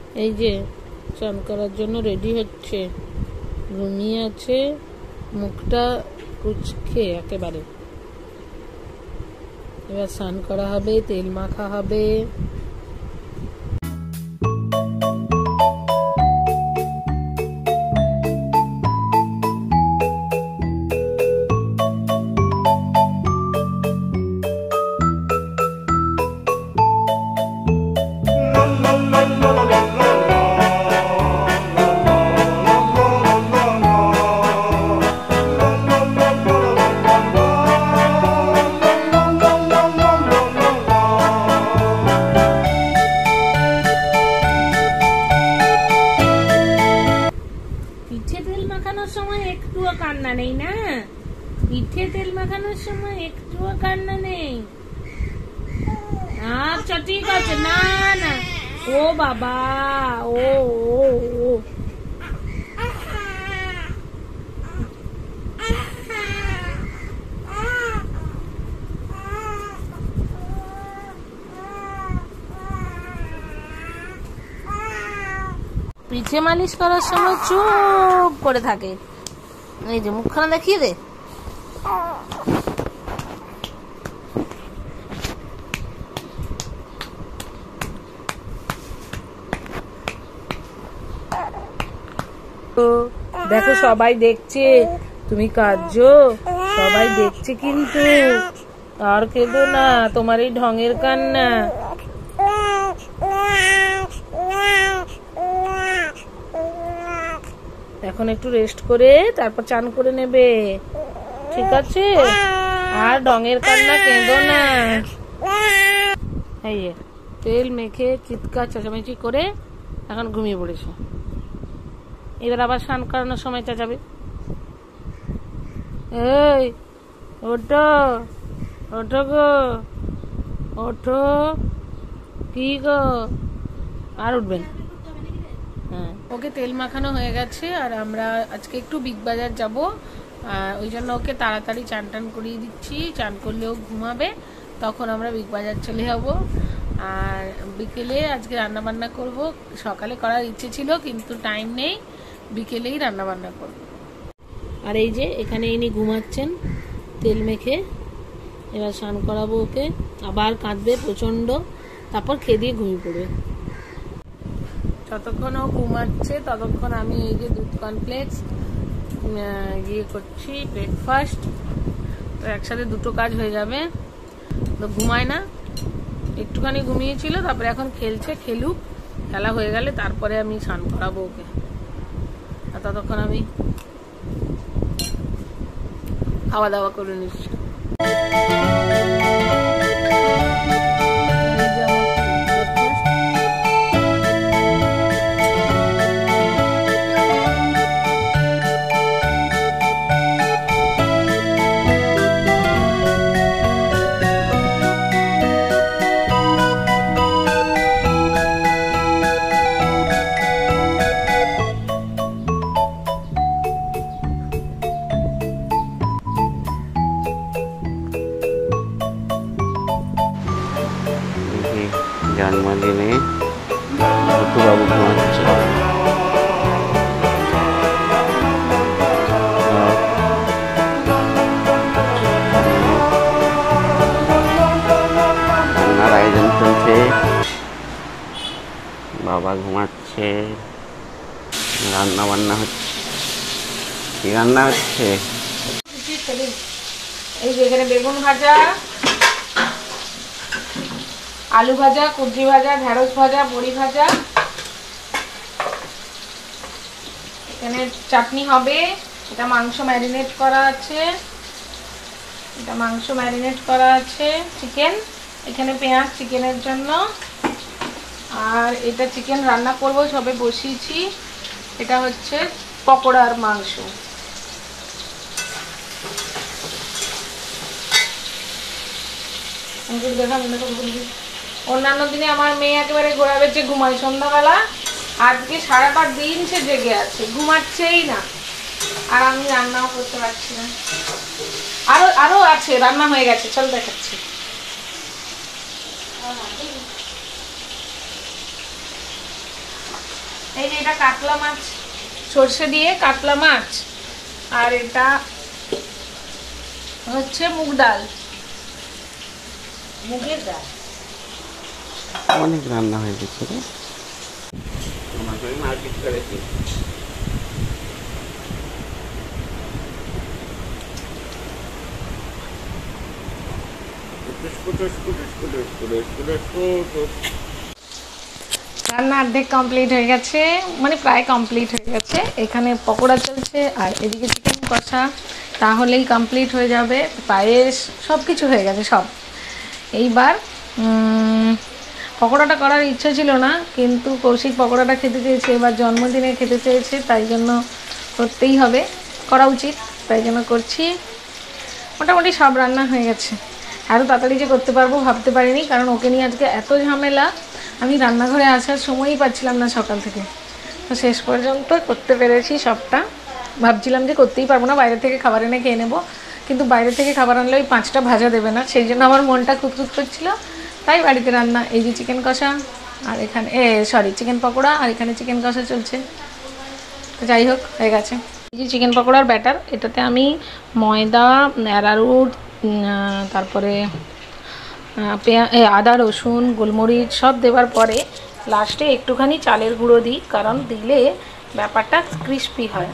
এই যে চান করার জন্য রেডি হচ্ছে, ঘুমিয়ে আছে, মুখটা কুচকে একেবারে। এবার স্নান করা হবে, তেল মাখা হবে। পিঠে তেল মাখানোর সময় একটুও কান্না নেই না? পিঠে তেল মাখানোর সময় একটুও কান্না নেই। আচ্ছা ঠিক আছে, না না, ও বাবা, ও ও ও পিঠে মালিশ করার সময় চুপ করে থাকে। এই যে মুখখানা দেখিয়ে দে। দেখো সবাই দেখছে তুমি কাঁদছো, সবাই দেখছে কিন্তু। আর কেঁদো না, তোমার এই ঢঙের কান্না। এখন একটু রেস্ট করে তারপর চান করে নেবে, ঠিক আছে? আর ঢঙের কান্না কেঁদো না। এই তেল মেখে চিৎকার চেঁচামেচি করে এখন ঘুমিয়ে পড়েছে। এবার আবার স্নান করানোর সময় চেঁচাবে, এই ওঠো ওঠো গো, ওঠো। কি গো, আর উঠবেন? হ্যাঁ, ওকে তেল মাখানো হয়ে গেছে। আর আমরা আজকে একটু বিগ বাজার যাব, ওই জন্য ওকে তাড়াতাড়ি চান টান করিয়ে দিচ্ছি। চান করলেও ঘুমাবে, তখন আমরা বিগ বাজার চলে যাব। আর বিকেলে আজকে রান্না বান্না করব। সকালে করার ইচ্ছে ছিল কিন্তু টাইম নেই, বিকেলেই রান্না বান্না করব। আর এই যে এখানে ইনি ঘুমাচ্ছেন তেল মেখে। এবার স্নান করাবো ওকে, আবার কাঁদবে প্রচন্ড, তারপর খেয়ে দিয়ে ঘুমিয়ে পড়বে। যতক্ষণ ও ঘুমাচ্ছে ততক্ষণ আমি এই যে দুধ কর্নফ্লেক্স ইয়ে করছি, ব্রেকফাস্ট। তো একসাথে দুটো কাজ হয়ে যাবে। তো ঘুমায় না, একটুখানি ঘুমিয়েছিল, তারপরে এখন খেলছে। খেলুক, খেলা হয়ে গেলে তারপরে আমি স্নান করাবো ওকে। আর ততক্ষণ আমি খাওয়া দাওয়া করে নিচ্ছি। জন্মদিনে বাবু ঘুমাচ্ছে। রান্নার আয়োজন চলছে, বাবা ঘুমাচ্ছে, রান্না বান্না হচ্ছে। কি রান্না হচ্ছে? এই যে এখানে বেগুন ভাজা, আলু ভাজা, কুঁদরি ভাজা, ঢেঁড়স ভাজা, বড়ি ভাজা। এখানে চাটনি হবে। এটা মাংস ম্যারিনেট করা আছে, এটা মাংস ম্যারিনেট করা আছে, চিকেন। এখানে পেঁয়াজ চিকেনের জন্য। আর এটা চিকেন রান্না করব, সবে বসিয়েছি। এটা হচ্ছে পকোড়ার মাংস। অন্যান্য দিনে আমার মেয়ে একেবারে গোড়া বেঁচে ঘুমায় সন্ধ্যাবেলা, আজকে সারাটা দিন সে জেগে আছে, ঘুমাচ্ছেই না। আর আমি রান্নাও করতে পারছি না। আরো আরো আছে, রান্না হয়ে গেছে, চল দেখাচ্ছি। এই যে এটা কাতলা মাছ, সর্ষে দিয়ে কাতলা মাছ, আর এটা হচ্ছে মুগ ডাল, মুগের ডাল। অনেক রান্না হয়ে গেছে রে। মারপিট করেছি। রান্না অর্ধেক কমপ্লিট হয়ে গেছে, মানে প্রায় কমপ্লিট হয়ে গেছে। এখানে পকোড়া চলছে আর এদিকে চিকেন কষা, তাহলেই কমপ্লিট হয়ে যাবে। পায়েস সব কিছু হয়ে গেছে সব। এইবার পকোড়াটা করার ইচ্ছা ছিল না, কিন্তু কৌশিক পকোড়াটা খেতে চেয়েছে, এবার জন্মদিনে খেতে চেয়েছে, তাই জন্য করতেই হবে, করা উচিত, তাই জন্য করছি। মোটামুটি সব রান্না হয়ে গেছে। এত তাড়াতাড়ি যে করতে পারবো ভাবতে পারিনি, কারণ ওকে নিয়ে আজকে এত ঝামেলা, আমি রান্নাঘরে আসার সময়ই পাচ্ছিলাম না সকাল থেকে। তো শেষ পর্যন্ত করতে পেরেছি সবটা। ভাবছিলাম যে করতেই পারবো না, বাইরে থেকে খাবার এনে খেয়ে নেবো, কিন্তু বাইরে থেকে খাবার আনলে ওই 5টা ভাজা দেবে না, সেই জন্য আমার মনটা খুঁতখুত করছিল, তাই বাড়িতে রান্না। এই যে চিকেন কষা, আর এখানে চিকেন পকোড়া, আর এখানে চিকেন কষা চলছে। তো যাই হোক, হয়ে গেছে। এই যে চিকেন পকোড়ার ব্যাটার, এটাতে আমি ময়দা, অ্যারারুট, তারপরে আদা, রসুন, গোলমরিচ সব দেওয়ার পরে লাস্টে একটুখানি চালের গুঁড়ো দিই, কারণ দিলে ব্যাপারটা ক্রিস্পি হয়।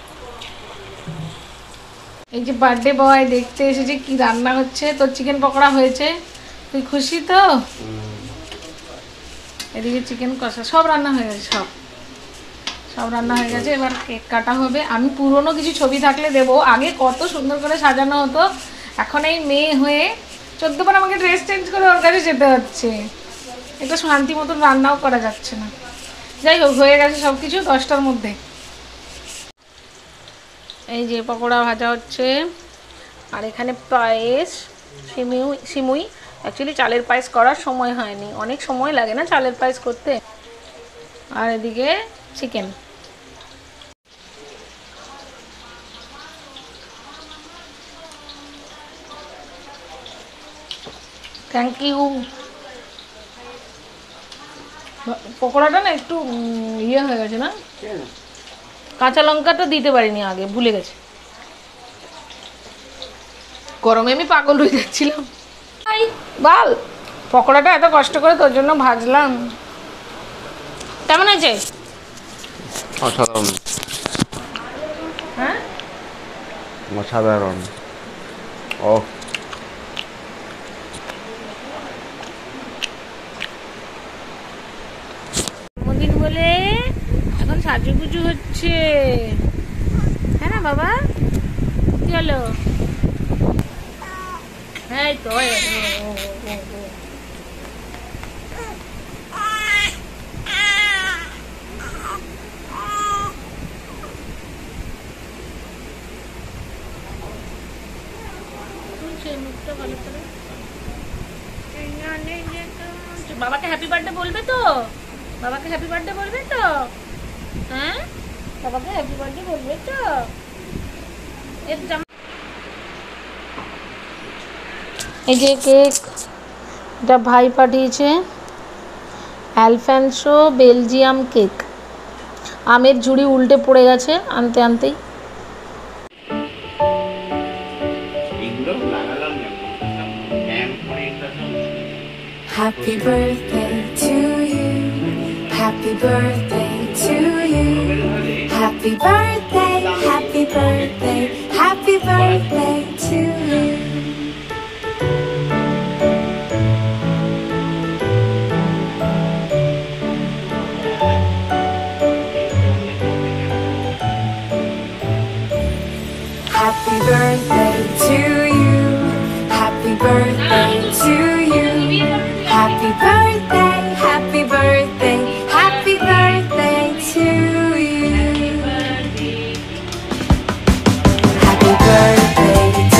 এই যে বার্থডে বয় দেখতে এসেছে কি রান্না হচ্ছে। তোর চিকেন পকোড়া হয়েছে, তুই খুশি তো? এদিকে চিকেন কষা, সব রান্না হয়ে গেছে, সব রান্না হয়ে গেছে। এবার কেক কাটা হবে। আমি পুরনো কিছু ছবি থাকলে দেবো, আগে কত সুন্দর করে সাজানো হতো, এখন এই মেয়ে হয়ে 14 বার আমাকে ড্রেস চেঞ্জ করে ওর কাছে যেতে হচ্ছে, এটা শান্তি মতন রান্নাও করা যাচ্ছে না। যাই হোক, হয়ে গেছে সব কিছু 10টার মধ্যে। এই যে পকোড়া ভাজা হচ্ছে, আর এখানে পায়েস, সিমুই। অ্যাকচুয়ালি চালের পায়েস করার সময় হয়নি, অনেক সময় লাগে না চালের পায়েস করতে। আর এদিকে চিকেন। Thank you. পকোড়াটা না একটু ইয়ে হয়ে গেছে না, কাঁচা লঙ্কাটা দিতে পারিনি আগে, ভুলে গেছি। গরমে আমি পাগল হয়ে যাচ্ছিলাম। বল, পকোড়াটা এত কষ্ট করে তোর জন্য ভাজলাম, কেমন আছে? অসাধারণ। হ্যাঁ, অসাধারণ। ও জন্মদিন বলে এখন সাজুগুজু হচ্ছে, হ্যাঁ না বাবা? কি হলো? হ্যাঁ তো মুখটা ভালো করে। বাবাকে হ্যাপি বার্থডে বলবে তো? বাবাকে হ্যাপি বার্থডে বলবে তো? হ্যাঁ, বাবাকে হ্যাপি বার্থডে বলবে তো? এই যে কেক, এটা ভাই পাঠিয়েছে, অ্যালফেন্সো বেলজিয়াম কেক। আমের ঝুড়ি উল্টে পড়ে গেছে আনতে আনতেই। Happy birthday to you. Happy birthday to you. Happy birthday, happy birthday, happy birthday to you. Happy birthday to you. Happy birthday to you. Happy birthday, happy birthday, happy birthday to you. Happy birthday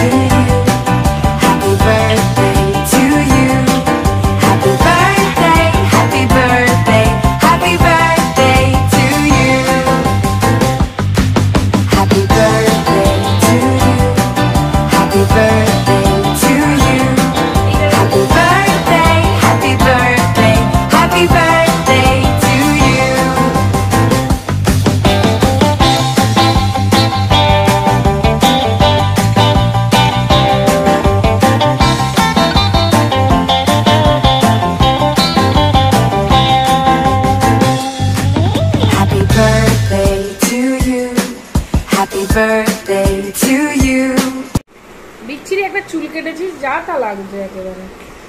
যা তা লাগছে একেবারে।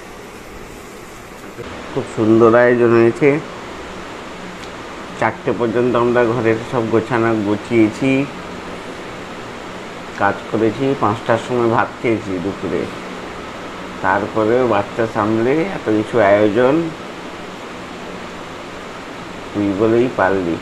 খুব সুন্দর আয়োজন হয়েছে। 4টে পর্যন্ত আমরা ঘরের সব গোছানো গুছিয়েছি, কাজ করেছি। 5টার সময় ভাত খেয়েছি দুপুরে। তারপরেও বাচ্চা সামলে এত কিছু আয়োজন, তুই বলেই পারলি।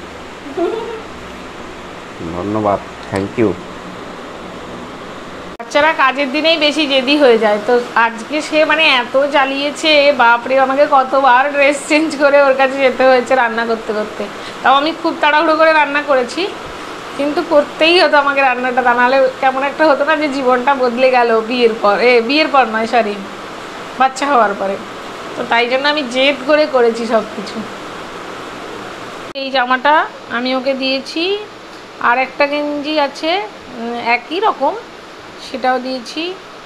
ধন্যবাদ, থ্যাংক ইউ। বাচ্চারা কাজের দিনেই বেশি জেদি হয়ে যায়, তো আজকে সে মানে এত জ্বালিয়েছে, বাপরে, আমাকে কতবার ড্রেস চেঞ্জ করে ওর কাছে যেতে হয়েছে রান্না করতে করতে। তাও আমি খুব তাড়াহুড়ো করে রান্না করেছি, কিন্তু করতেই হতো আমাকে রান্নাটা, তা নাহলে কেমন একটা হতো না যে জীবনটা বদলে গেল বিয়ের পর, বিয়ের পর নয় সরি, বাচ্চা হওয়ার পরে। তো তাই জন্য আমি জেদ করে করেছি সব কিছু। এই জামাটা আমি ওকে দিয়েছি, আর একটা গেঞ্জি আছে একই রকম, সেটাও দিয়েছি।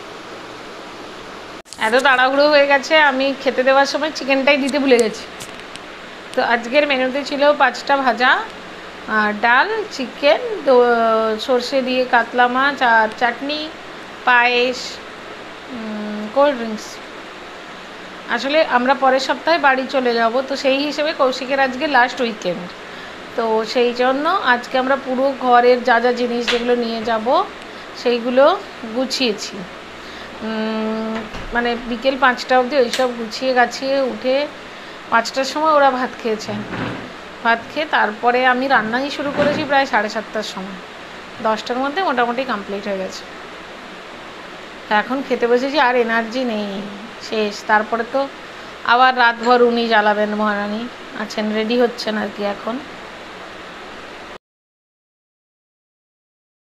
এত তাড়াহুড়ো হয়ে গেছে, আমি খেতে দেওয়ার সময় চিকেনটাই দিতে ভুলে গেছি। তো আজকের মেনুতে ছিল 5টা ভাজা, আর ডাল, চিকেন, সর্ষে দিয়ে কাতলা মাছ, আর চাটনি, পায়েস, কোল্ড ড্রিঙ্কস। আসলে আমরা পরের সপ্তাহে বাড়ি চলে যাব, তো সেই হিসেবে কৌশিকের আজকে লাস্ট উইকেন্ড, তো সেই জন্য আজকে আমরা পুরো ঘরের যা যা জিনিস যেগুলো নিয়ে যাব সেইগুলো গুছিয়েছি। মানে বিকেল 5টা অবধি ওইসব গুছিয়ে গাছিয়ে উঠে 5টার সময় ওরা ভাত খেয়েছে। ভাত খেয়ে তারপরে আমি রান্নাই শুরু করেছি প্রায় 7:30টার সময়। 10টার মধ্যে মোটামুটি কমপ্লিট হয়ে গেছে। এখন খেতে বসেছি, আর এনার্জি নেই, শেষ। তারপরে তো আবার রাতভর উনি জ্বালাবেন, মহারানী আছেন, রেডি হচ্ছেন আর কি এখন।